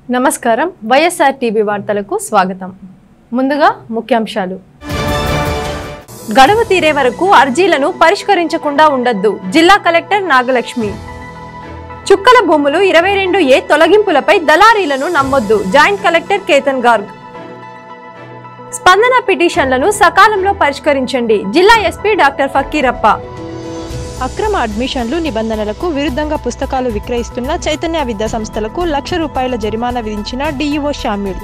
నమస్కారం వైఎస్ఆర్ టీవీ వార్తలకు స్వాగతం. ముందుగా ముఖ్యాంశాలు. గడువు తీరే వరకు అర్జీలను పరిష్కరించకుండా ఉండొద్దు. జిల్లా కలెక్టర్ నాగలక్ష్మి. చుక్కల భూములు 22A తొలగింపులపై దళారీలను నమ్మొద్దు. Joint collector Ketan Garg. స్పందన పిటిషన్లను సకాలంలో పరిష్కరించండి. జిల్లా ఎస్పీ డాక్టర్ ఫకీరప్ప. అక్రమ అడ్మిషన్లు నిబంధనలకు విరుద్ధంగా పుస్తకాలు విక్రయిస్తున్న చైతన్య విద్యా సంస్థలకు ₹1,00,000 జరిమానా విధించిన డీఈఓ షామ్యూల్.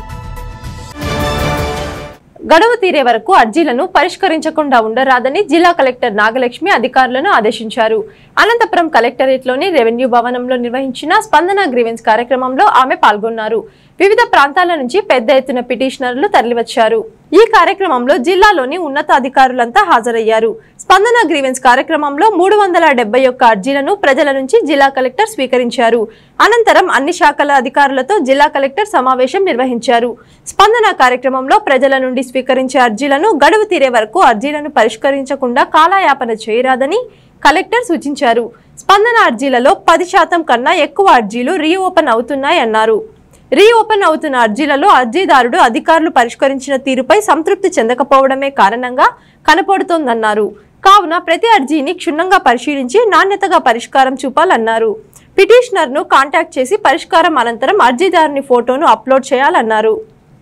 గడువు తీరే వరకు అర్జీలను పరిష్కరించకుండా ఉండరాదని జిల్లా కలెక్టర్ నాగలక్ష్మి అధికారులను ఆదేశించారు. అనంతపురం కలెక్టరేట్లోని రెవెన్యూ భవనంలో నిర్వహించిన స్పందన గ్రీవెన్స్ కార్యక్రమంలో ఆమె పాల్గొన్నారు. వివిధ ప్రాంతాల నుంచి పెద్ద ఎత్తున పిటిషనర్లు తరలివచ్చారు. ఈ కార్యక్రమంలో జిల్లాలోని ఉన్నతాధికారులంతా హాజరయ్యారు. స్పందన గ్రీవెన్స్ కార్యక్రమంలో 371 అర్జీలను ప్రజల నుంచి జిల్లా కలెక్టర్ స్వీకరించారు. అనంతరం అన్ని శాఖల అధికారులతో జిల్లా కలెక్టర్ సమావేశం నిర్వహించారు. స్పందన కార్యక్రమంలో ప్రజల నుండి స్వీకరించే అర్జీలను గడువు తీరే వరకు అర్జీలను పరిష్కరించకుండా కాలయాపన చేయరాదని కలెక్టర్ సూచించారు. స్పందన అర్జీలలో 10% కన్నా ఎక్కువ అర్జీలు రీఓపెన్ అవుతున్నాయన్నారు. రీఓపెన్ అవుతున్న అర్జీలలో అర్జీదారుడు అధికారులు పరిష్కరించిన తీరుపై సంతృప్తి చెందకపోవడమే కారణంగా కనపడుతోందన్నారు. కావున ప్రతి అర్జీని క్షుణ్ణంగా పరిశీలించి నాణ్యతగా పరిష్కారం చూపాలన్నారు. పిటిషనర్ను కాంటాక్ట్ చేసి పరిష్కారం అనంతరం అర్జీదారుని ఫోటోను అప్లోడ్ చేయాలన్నారు.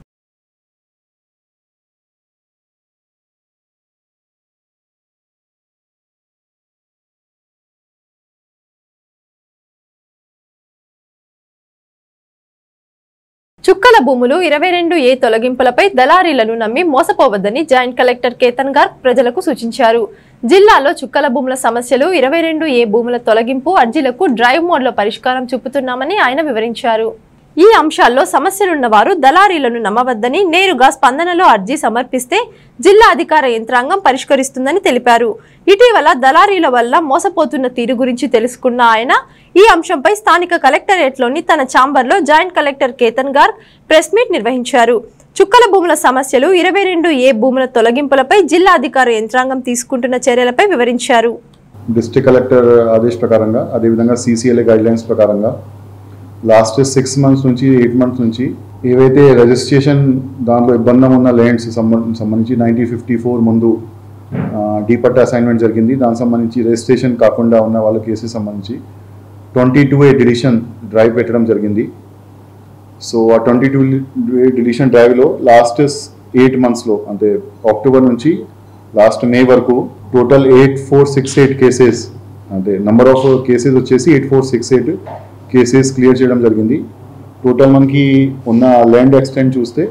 చుక్కల భూములు 22A తొలగింపులపై దళారీలను నమ్మి మోసపోవద్దని జాయింట్ కలెక్టర్ కేతన్ గార్గ్ ప్రజలకు సూచించారు. జిల్లాలో చుక్కల భూముల సమస్యలు 22A భూముల తొలగింపు అర్జీలకు డ్రైవ్ మోడ్లో పరిష్కారం చూపుతున్నామని ఆయన వివరించారు. ఈ అంశాల్లో సమస్యలున్న వారు దళారీలను నమ్మవద్దని, నేరుగా స్పందనలో అర్జీ సమర్పిస్తే జిల్లా అధికార యంత్రాంగం పరిష్కరిస్తుందని తెలిపారు. ఇటీవల దళారీల వల్ల మోసపోతున్న తీరు గురించి తెలుసుకున్న ఆయన ఈ అంశంపై స్థానిక కలెక్టరేట్లోని తన ఛాంబర్లో joint collector Ketan Garg press meet నిర్వహించారు. చుక్కల భూముల సమస్యలు 22A భూముల తొలగింపులపై జిల్లా అధికార యంత్రాంగం తీసుకుంటున్న చర్యలపై వివరించారు. డిస్ట్రిక్ట్ కలెక్టర్ ఆదేశ ప్రకారంగా, అదేవిధంగా CCLA గైడ్లైన్స్ ప్రకారంగా లాస్ట్ 6 months నుంచి 8 months నుంచి ఏవైతే రిజిస్ట్రేషన్ దాంట్లో ఇబ్బంది ఉన్న ల్యాండ్స్ సంబంధించి 1954 ముందు డీపట్ట అసైన్మెంట్ జరిగింది. దానికి సంబంధించి రిజిస్ట్రేషన్ కాకుండా ఉన్న వాళ్ళ కేసెస్ సంబంధించి 22A డిలీషన్ డ్రైవ్ పెట్టడం జరిగింది. సో ఆ 22A డిలీషన్ డ్రైవ్లో లాస్ట్ 8 monthsలో అంటే అక్టోబర్ నుంచి లాస్ట్ మే వరకు టోటల్ 8468 కేసెస్, అంటే నెంబర్ ఆఫ్ కేసెస్ వచ్చేసి 8468 కేసెస్ క్లియర్ చేయడం జరిగింది. టోటల్ మనకి ఉన్న ల్యాండ్ ఎక్స్టెంట్ చూస్తే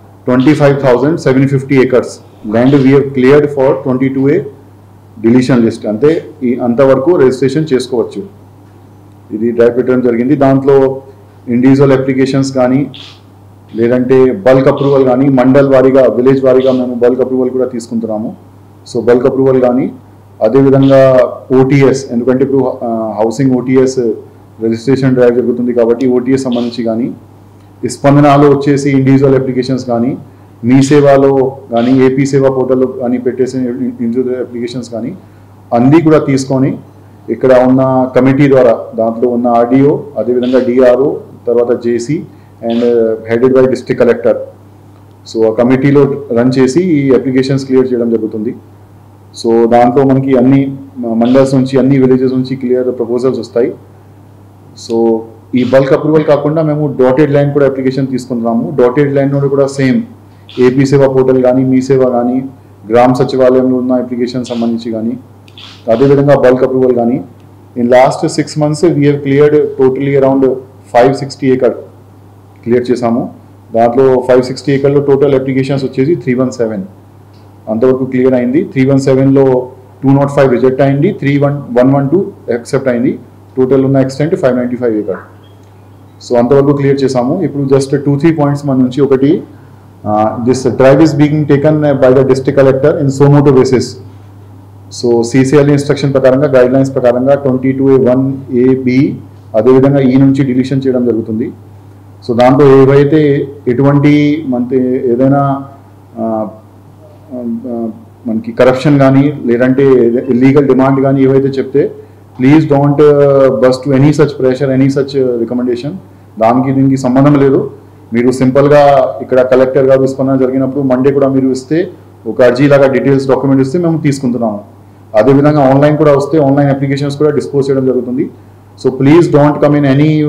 25,750 acres land we have cleared for 22A deletion list. అంటే ఈ అంతవరకు రిజిస్ట్రేషన్ చేసుకోవచ్చు. ఇది డ్రైవ్ పెట్టడం జరిగింది. దాంట్లో ఇండివిజువల్ అప్లికేషన్స్ కానీ లేదంటే బల్క్ అప్రూవల్ కానీ, మండల్ వారీగా, విలేజ్ వారీగా మేము బల్క్ అప్రూవల్ కూడా తీసుకుంటున్నాము. సో బల్క్ అప్రూవల్ కానీ, అదేవిధంగా OTS, ఎందుకంటే ఇప్పుడు హౌసింగ్ OTS రిజిస్ట్రేషన్ డ్రైవ్ జరుగుతుంది కాబట్టి OTS సంబంధించి కానీ, స్పందనలో వచ్చేసి ఇండివిజువల్ అప్లికేషన్స్ కానీ, మీ సేవలో కానీ, AP సేవా పోర్టల్లో కానీ పెట్టేసి ఇండివిజువల్ అప్లికేషన్స్ కానీ అన్నీ కూడా తీసుకొని ఇక్కడ ఉన్న కమిటీ ద్వారా, దాంట్లో ఉన్న RDO, అదేవిధంగా DRO, తర్వాత JC and headed by district collector. So ఆ కమిటీలో రన్ చేసి ఈ అప్లికేషన్స్ క్లియర్ చేయడం జరుగుతుంది. సో దాంట్లో మనకి అన్ని మండల్స్ నుంచి, అన్ని విలేజెస్ నుంచి క్లియర్ ప్రపోజల్స్ వస్తాయి. సో ఈ బల్క్ అప్రూవల్ కాకుండా మేము డాటెడ్ లైన్ కూడా అప్లికేషన్ తీసుకుంటున్నాము. డాటెడ్ లైన్ నుండి కూడా సేమ్ AP సేవా పోర్టల్ కానీ, మీ సేవ కానీ, గ్రామ సచివాలయంలో ఉన్న అప్లికేషన్ సంబంధించి కానీ, అదేవిధంగా బల్క్ అప్రూవల్ కానీ in last 6 months we have cleared totally around 560 acres clear చేసాము. దాంట్లో 560 acresలో టోటల్ అప్లికేషన్స్ వచ్చేసి 317 అంతవరకు క్లియర్ అయింది. 317లో 205 రిజెక్ట్ అయింది, 112 యాక్సెప్ట్ అయింది. టోటల్ ఉన్న ఎక్స్టెంట్ 595 acres. సో అంతవరకు క్లియర్ చేసాము. ఇప్పుడు జస్ట్ 2-3 points మన నుంచి. ఒకటి, this drive is being taken by the district collector in suo motu basis. So CCLA instruction ప్రకారంగా, గైడ్ లైన్స్ ప్రకారంగా 22A1A B అదేవిధంగా ఈ నుంచి డిలీషన్ చేయడం జరుగుతుంది. సో దాంట్లో ఏవైతే ఎటువంటి మనకి ఏదైనా మనకి కరప్షన్ కానీ లేదంటే ఇల్లీగల్ డిమాండ్ కానీ ఏవైతే చెప్తే please don't bus to any such pressure, any such recommendation. దానికి దీనికి సంబంధం లేదు. మీరు సింపుల్గా ఇక్కడ కలెక్టర్ గారు స్పందన జరిగినప్పుడు మండే కూడా మీరు ఇస్తే ఒక అర్జీ లాగా డీటెయిల్స్ డాక్యుమెంట్ ఇస్తే మేము తీసుకుంటున్నాము. అదేవిధంగా ఆన్లైన్ కూడా వస్తే ఆన్లైన్ అప్లికేషన్స్ కూడా డిస్పోజ్ చేయడం జరుగుతుంది. So please don't come in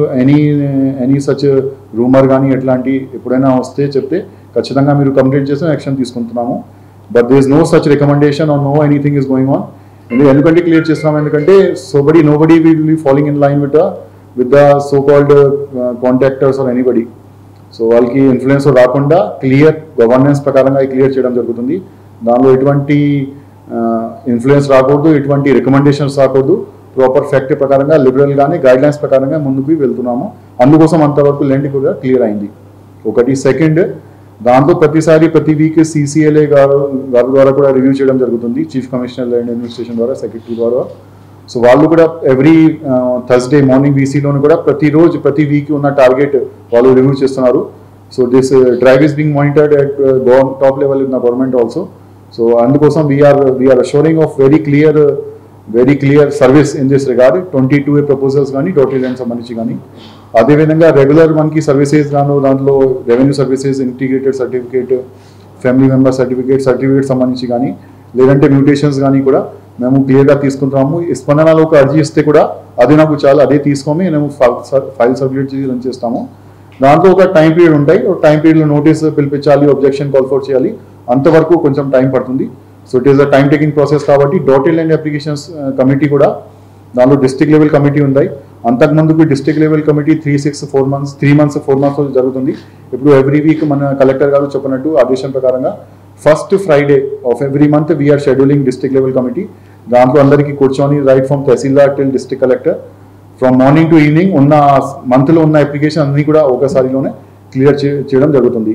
any such rumour కానీ ఎట్లాంటి ఎప్పుడైనా వస్తే చెప్తే ఖచ్చితంగా మీరు కంప్లీట్ చేసి యాక్షన్ తీసుకుంటున్నాము. But there is no such recommendation or no anything is going on. ఎందుకంటే క్లియర్ చేస్తున్నాం, ఎందుకంటే nobody will be following in line with the so called contractors or anybody. So వాళ్ళకి ఇన్ఫ్లుయెన్స్ రాకుండా క్లియర్ గవర్నెన్స్ ప్రకారంగా clear చేయడం జరుగుతుంది. దానిలో ఎటువంటి ఇన్ఫ్లుయెన్స్ రాకూడదు, ఎటువంటి రికమెండేషన్స్ రాకూడదు. ప్రాపర్ ఫ్యాక్ట్ ప్రకారంగా లిబరల్గానే గైడ్ లైన్స్ ప్రకారంగా ముందుకు వెళ్తున్నాము. అందుకోసం అంతవరకు లెండ్ కూడా క్లియర్ అయింది. ఒకటి. సెకండ్, దాంట్లో ప్రతి వీక్ CCLA గారు ద్వారా కూడా రివ్యూ చేయడం జరుగుతుంది. చీఫ్ కమిషనర్ ల్యాండ్ అడ్మినిస్ట్రేషన్ ద్వారా, సెక్రటరీ ద్వారా. సో వాళ్ళు కూడా ఎవ్రీ థర్స్డే మార్నింగ్ VCలోను కూడా ప్రతి వీక్ ఉన్న టార్గెట్ వాళ్ళు రివ్యూ చేస్తున్నారు. So this drive is being monitored at top level in the government also. So అందుకోసం we are assuring of very clear service in this regard. 22A proposals కానీ dotted land సంబంధించి కానీ, అదేవిధంగా రెగ్యులర్ మనకి services దాంట్లో revenue services, integrated certificate, family member certificate సంబంధించి కానీ, లేదంటే మ్యూటేషన్స్ కానీ కూడా మేము క్లియర్గా తీసుకుంటాము. స్పందనలో ఒక అర్జీ ఇస్తే కూడా అది నాకు చాలా అదే తీసుకొని మేము ఫైల్ సబ్మిట్ చేసి రన్ చేస్తాము. దాంట్లో ఒక టైం పీరియడ్ ఉంటాయి. టైం పీరియడ్లో నోటీస్ పిలిపించాలి, అబ్జెక్షన్ కాల్ ఫర్ చేయాలి, అంతవరకు కొంచెం టైం పడుతుంది. So it is a time taking process. కాబట్టి డాటెడ్ ల్యాండ్ అప్లికేషన్స్ కమిటీ కూడా దానిలో డిస్ట్రిక్ట్ లెవెల్ కమిటీ ఉంది. అంతకుముందుకు డిస్ట్రిక్ట్ లెవెల్ కమిటీ 3 months జరుగుతుంది. ఇప్పుడు ఎవ్రీ వీక్ మన కలెక్టర్ గారు చెప్పినట్టు ఆదేశం ప్రకారంగా first Friday of every month we are scheduling district level committee. దాంట్లో అందరికీ కూర్చొని right from Tahsildar till district collector from morning to evening ఉన్న మంత్లో ఉన్న అప్లికేషన్ అన్ని కూడా ఒకసారిలోనే క్లియర్ చేయడం జరుగుతుంది.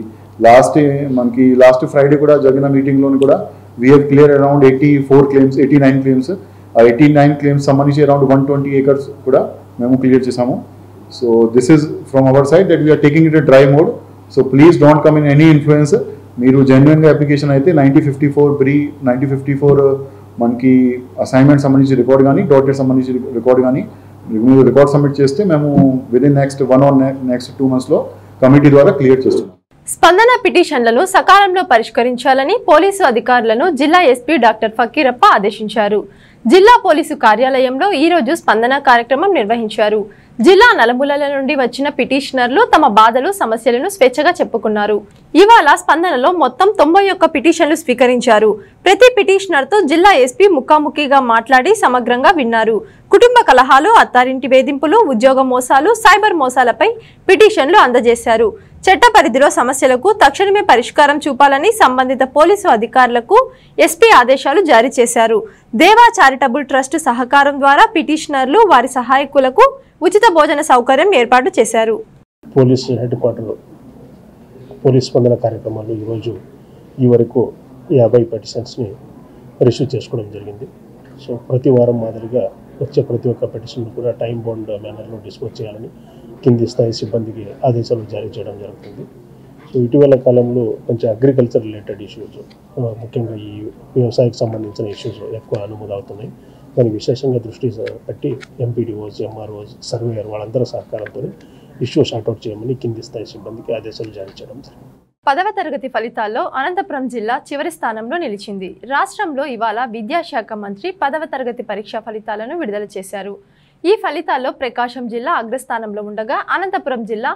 లాస్ట్ ఫ్రైడే కూడా జరిగిన మీటింగ్లోని కూడా we have clear around 89 claims. ఆ 89 క్లెయిమ్స్ సంబంధించి అరౌండ్ 120 acres కూడా మేము క్లియర్ చేసాము. So this is from our side that we are taking it dry mode. So please don't come in any influence. మీరు జెన్యున్గా అప్లికేషన్ అయితే 9054 మనకి అసైన్మెంట్ సంబంధించి రికార్డ్ కానీ, డాటెడ్ సంబంధించి రికార్డ్ కానీ మీరు రికార్డ్ సబ్మిట్ చేస్తే మేము విదిన్ నెక్స్ట్ 2 monthsలో కమిటీ ద్వారా క్లియర్ చేస్తున్నాం. స్పందన పిటిషన్లను సకాలంలో పరిష్కరించాలని పోలీసు అధికారులను జిల్లా ఎస్పీ డాక్టర్ ఫకీరప్ప ఆదేశించారు. జిల్లా పోలీసు కార్యాలయంలో ఈ రోజు స్పందన కార్యక్రమం నిర్వహించారు. జిల్లా నలుమూలల నుండి వచ్చిన పిటిషనర్లు తమ బాధలు, సమస్యలను స్వేచ్ఛగా చెప్పుకున్నారు. ఇవాళ స్పందనలో మొత్తం 91 పిటిషన్లు స్వీకరించారు. ప్రతి పిటిషనర్తో జిల్లా ఎస్పీ ముఖాముఖిగా మాట్లాడి సమగ్రంగా విన్నారు. కుటుంబ కలహాలు, అత్తారింటి వేధింపులు, ఉద్యోగ మోసాలు, సైబర్ మోసాలపై పిటిషన్లు అందజేశారు. చట్ట పరిధిలో సమస్యలకు తక్షణమే పరిష్కారం చూపాలని సంబంధిత పోలీసు అధికారులకు ఎస్పీ ఆదేశాలు జారీ చేశారు. దేవా చారిటబుల్ ట్రస్ట్ సహకారం ద్వారా పిటిషనర్లు, వారి సహాయకులకు ఉచిత భోజన సౌకర్యం ఏర్పాటు చేశారు. పోలీస్ హెడ్ క్వార్టర్లో పోలీస్ స్పందన కార్యక్రమాలు ఈ వరకు 50 పిటిషన్స్ని రిసీవ్ చేసుకోవడం జరిగింది. సో ప్రతి వారం మాదిరిగా వచ్చే ప్రతి ఒక్క పిటిషన్ కూడా టైం బౌండ్ మేనర్లో డిస్పోజ్ చేయాలని కింది స్థాయి సిబ్బందికి ఆదేశాలు జారీ చేయడం జరుగుతుంది. సో ఇటీవల కాలంలో కొంచెం అగ్రికల్చర్ రిలేటెడ్ ఇష్యూస్, ముఖ్యంగా ఈ వ్యవసాయకు సంబంధించిన ఇష్యూస్ ఎక్కువ నమోదవుతున్నాయి. దాన్ని విశేషంగా దృష్టి పెట్టి ఎంపీడీఓస్, ఎంఆర్ఓస్, సర్వేయర్ వాళ్ళందరూ సహకారంతో ఇష్యూ షార్ట్అవుట్ చేయమని కింది స్థాయి సిబ్బందికి ఆదేశాలు జారీ చేయడం జరిగింది. 10వ తరగతి ఫలితాల్లో అనంతపురం జిల్లా చివరి స్థానంలో నిలిచింది. రాష్ట్రంలో ఇవాళ విద్యాశాఖ మంత్రి 10వ తరగతి పరీక్షా ఫలితాలను విడుదల చేశారు. ఈ ఫలితాల్లో ప్రకాశం జిల్లా అగ్రస్థానంలో ఉండగా అనంతపురం జిల్లా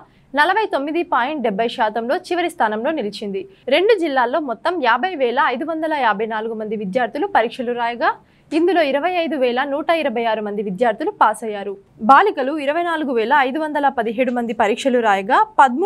49.70% చివరి స్థానంలో నిలిచింది. 2 జిల్లాల్లో మొత్తం 50,554 మంది విద్యార్థులు పరీక్షలు రాయగా ఇందులో 25,126 మంది విద్యార్థులు పాస్ అయ్యారు. బాలికలు 24,517 మంది పరీక్షలు రాయగా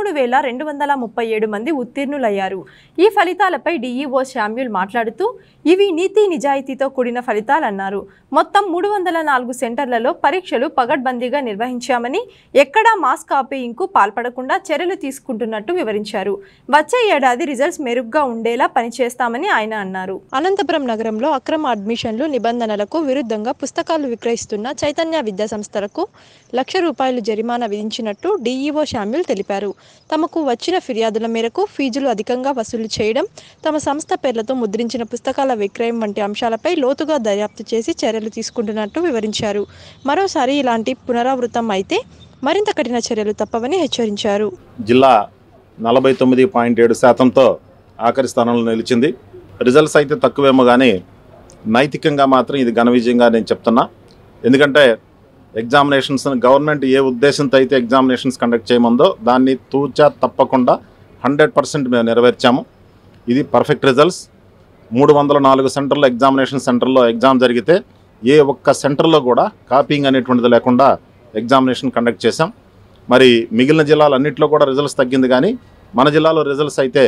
13,237 మంది ఉత్తీర్ణులయ్యారు. ఈ ఫలితాలపై డిఈఓ శామ్యూల్ మాట్లాడుతూ ఇవి నీతి నిజాయితీతో కూడిన ఫలితాలన్నారు. మొత్తం 304 సెంటర్లలో పరీక్షలు పగడ్బందీగా నిర్వహించామని, ఎక్కడా మాస్ కాపీయింగ్కు పాల్పడకుండా చర్యలు తీసుకుంటున్నట్టు వివరించారు. వచ్చే ఏడాది రిజల్ట్స్ మెరుగ్గా ఉండేలా పనిచేస్తామని ఆయన అన్నారు. అనంతపురం నగరంలో అక్రమ అడ్మిషన్లు నిబంధనలకు విరుద్ధంగా పుస్తకాలు విక్రయిస్తున్న చైతన్య విద్యా సంస్థలకు ₹1,00,000 జరిమానా విధించినట్టు డిఈఓ శామ్యూల్ తెలిపారు. తమకు వచ్చిన ఫిర్యాదుల మేరకు ఫీజులు అధికంగా వసూలు చేయడం, తమ సంస్థ పేర్లతో ముద్రించిన పుస్తకాల విక్రయం వంటి అంశాలపై లోతుగా దర్యాప్తు చేసి చర్యలు తీసుకుంటున్నట్టు వివరించారు. మరోసారి ఇలాంటి పునరావృతం అయితే మరింత కఠిన చర్యలు తప్పవని హెచ్చరించారు. జిల్లా 49.7%తో ఆఖరి స్థానంలో నిలిచింది. రిజల్ట్స్ అయితే తక్కువేమో కానీ నైతికంగా మాత్రం ఇది ఘన విజయంగా నేను చెప్తున్నా. ఎందుకంటే ఎగ్జామినేషన్స్ గవర్నమెంట్ ఏ ఉద్దేశంతో అయితే ఎగ్జామినేషన్స్ కండక్ట్ చేయమందో దాన్ని తూచా తప్పకుండా 100% మేము నెరవేర్చాము. ఇది పర్ఫెక్ట్ రిజల్ట్స్. 304 సెంటర్లో ఎగ్జామినేషన్ సెంటర్లో ఎగ్జామ్ జరిగితే ఏ ఒక్క సెంటర్లో కూడా కాపీయింగ్ అనేటువంటిది లేకుండా ఎగ్జామినేషన్ కండక్ట్ చేశాం. మరి మిగిలిన జిల్లాలన్నింటిలో కూడా రిజల్ట్స్ తగ్గింది, కానీ మన జిల్లాలో రిజల్ట్స్ అయితే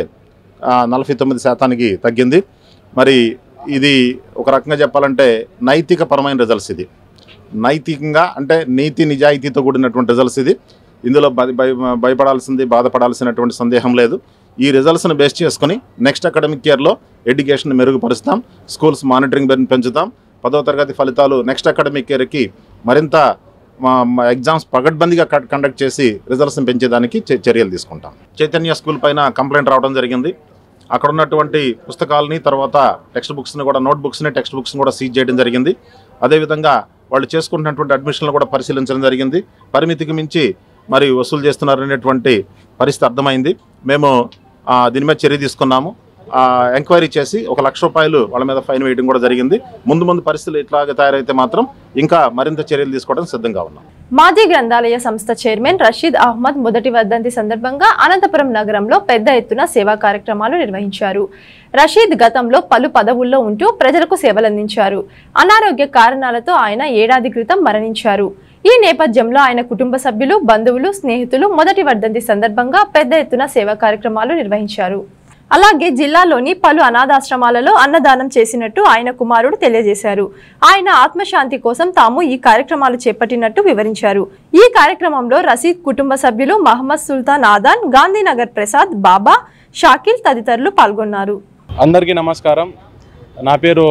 49% తగ్గింది. మరి ఇది ఒక రకంగా చెప్పాలంటే నైతిక పరమైన రిజల్ట్స్. ఇది నైతికంగా అంటే నీతి నిజాయితీతో కూడినటువంటి రిజల్ట్స్. ఇది ఇందులో భయపడాల్సింది బాధపడాల్సినటువంటి సందేహం లేదు. ఈ రిజల్ట్స్ని బేస్ చేసుకుని నెక్స్ట్ అకాడమిక్ ఇయర్లో ఎడ్యుకేషన్ మెరుగుపరుస్తాం, స్కూల్స్ మానిటరింగ్ పెంచుతాం. 10వ తరగతి ఫలితాలు నెక్స్ట్ అకాడమిక్ ఇయర్కి మరింత ఎగ్జామ్స్ పగడ్బందీగా కండక్ట్ చేసి రిజల్ట్స్ని పెంచేదానికి చర్యలు తీసుకుంటాం. చైతన్య స్కూల్ పైన కంప్లైంట్ రావడం జరిగింది. అక్కడ ఉన్నటువంటి పుస్తకాలని తర్వాత టెక్స్ట్ బుక్స్ని కూడా టెక్స్ట్ బుక్స్ని కూడా సీజ్ చేయడం జరిగింది. అదేవిధంగా వాళ్ళు చేసుకుంటున్నటువంటి అడ్మిషన్లు కూడా పరిశీలించడం జరిగింది. పరిమితికి మించి మరి వసూలు చేస్తున్నారనేటువంటి పరిస్థితి అర్థమైంది. మేము దీని మీద చర్య తీసుకున్నాము. ఎంక్వైరీ చేసి ₹1,00,000 వాళ్ళ మీద ఫైన్ వేయడం కూడా జరిగింది. ముందు పరిస్థితులు ఇట్లాగే తయారైతే మాత్రం ఇంకా మరింత చర్యలు తీసుకోవడం సిద్ధంగా ఉన్నాం. మాజీ గ్రంథాలయ సంస్థ చైర్మన్ రషీద్ అహ్మద్ మొదటి వర్ధంతి సందర్భంగా అనంతపురం నగరంలో పెద్ద ఎత్తున సేవా కార్యక్రమాలు నిర్వహించారు. రషీద్ గతంలో పలు పదవుల్లో ఉంటూ ప్రజలకు సేవలందించారు. అనారోగ్య కారణాలతో ఆయన ఏడాది క్రితం మరణించారు. ఈ నేపథ్యంలో ఆయన కుటుంబ సభ్యులు, బంధువులు, స్నేహితులు మొదటి వర్ధంతి సందర్భంగా పెద్ద ఎత్తున సేవా కార్యక్రమాలు నిర్వహించారు. అలాగే జిల్లాలోని పలు అనాథాశ్రమాలలో అన్నదానం చేసినట్టు ఆయన కుమారుడు తెలియజేశారు. ఆయన ఆత్మశాంతి కోసం తాము ఈ కార్యక్రమాలు చేపట్టినట్టు వివరించారు. ఈ కార్యక్రమంలో రషీద్ కుటుంబ సభ్యులు మహమ్మద్ సుల్తాన్ ఆదాన్, గాంధీనగర్ ప్రసాద్, బాబా, షాకిల్ తదితరులు పాల్గొన్నారు. అందరికీ నమస్కారం. నా పేరు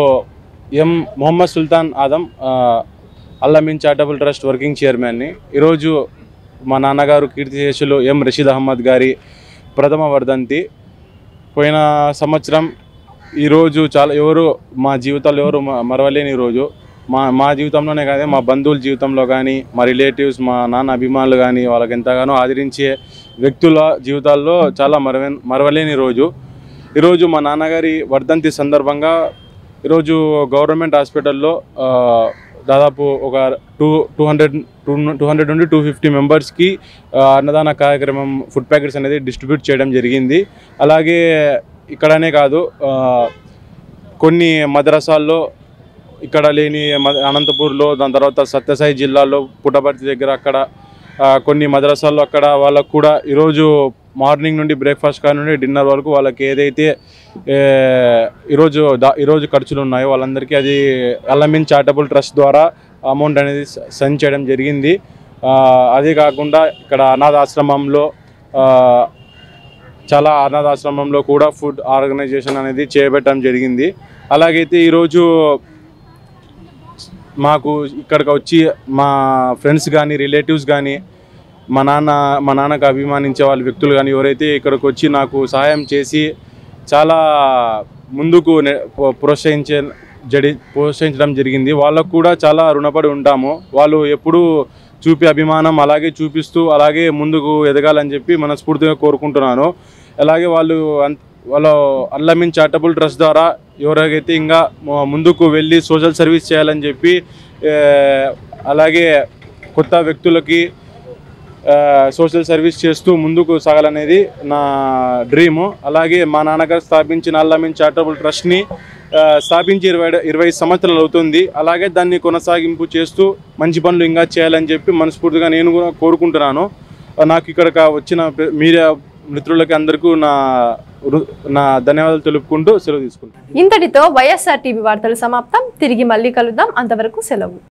Mohammed Sultan Adam, Al Amin charitable trust working చైర్మన్ని. ఈరోజు మా నాన్నగారు కీర్తిశేషులు రషీద్ అహ్మద్ గారి ప్రథమ వర్ధంతి. పోయిన సంవత్సరం ఈరోజు ఎవరు మా జీవితాల్లో ఎవరు మరవలేని రోజు. మా జీవితంలోనే కాదు, మా బంధువుల జీవితంలో కానీ, మా రిలేటివ్స్, మా నాన్న అభిమానులు కానీ వాళ్ళకి ఎంతగానో ఆదరించే వ్యక్తుల జీవితాల్లో చాలా మరవలేని రోజు. ఈరోజు మా నాన్నగారి వర్ధంతి సందర్భంగా ఈరోజు గవర్నమెంట్ హాస్పిటల్లో దాదాపు ఒక 200 నుండి 250 మెంబర్స్కి అన్నదాన కార్యక్రమం ఫుడ్ ప్యాకెట్స్ అనేది డిస్ట్రిబ్యూట్ చేయడం జరిగింది. అలాగే ఇక్కడనే కాదు, కొన్ని మద్రసాల్లో ఇక్కడ లేని అనంతపూర్లో, దాని తర్వాత సత్యసాయి జిల్లాలో పుట్టపర్తి దగ్గర అక్కడ కొన్ని మద్రసాల్లో అక్కడ వాళ్ళకు కూడా ఈరోజు మార్నింగ్ నుండి బ్రేక్ఫాస్ట్ కాడ నుండి డిన్నర్ వరకు వాళ్ళకి ఏదైతే ఈరోజు ఖర్చులు ఉన్నాయో వాళ్ళందరికీ అది అల్-అమీన్ చారిటబుల్ ట్రస్ట్ ద్వారా అమౌంట్ అనేది సెండ్ చేయడం జరిగింది. అదే కాకుండా ఇక్కడ అనాథాశ్రమంలో చాలా అనాథాశ్రమంలో కూడా ఫుడ్ ఆర్గనైజేషన్ అనేది చేపట్టడం జరిగింది. అలాగైతే ఈరోజు మాకు ఇక్కడికి వచ్చి మా ఫ్రెండ్స్ కానీ, రిలేటివ్స్ కానీ, మా నాన్నకు అభిమానించే వాళ్ళ వ్యక్తులు కానీ ఎవరైతే ఇక్కడికి వచ్చి నాకు సహాయం చేసి చాలా ముందుకు ప్రోత్సహించడం జరిగింది, వాళ్ళకు కూడా చాలా రుణపడి ఉంటాము. వాళ్ళు ఎప్పుడూ చూపే అభిమానం అలాగే చూపిస్తూ అలాగే ముందుకు ఎదగాలని చెప్పి మనస్ఫూర్తిగా కోరుకుంటున్నాను. అలాగే వాళ్ళ అల్-అమీన్ చారిటబుల్ ట్రస్ట్ ద్వారా ఎవరికైతే ఇంకా ముందుకు వెళ్ళి సోషల్ సర్వీస్ చేయాలని చెప్పి, అలాగే కొత్త వ్యక్తులకి సోషల్ సర్వీస్ చేస్తూ ముందుకు సాగాలనేది నా డ్రీము. అలాగే మా నాన్నగారు స్థాపించిన అల్-అమీన్ చారిటబుల్ ట్రస్ట్ని స్థాపించి 20 సంవత్సరాలు అవుతుంది. అలాగే దాన్ని కొనసాగింపు చేస్తూ మంచి పనులు ఇంకా చేయాలని చెప్పి మనస్ఫూర్తిగా నేను కూడా కోరుకుంటున్నాను. నాకు ఇక్కడికి వచ్చిన మీడియా మిత్రులకి అందరికీ నా ధన్యవాదాలు తెలుపుకుంటూ సెలవు తీసుకుంటాను. ఇంతటితో వైఎస్ఆర్ టీవీ వార్తలు సమాప్తం. తిరిగి మళ్ళీ కలుద్దాం. అంతవరకు సెలవు.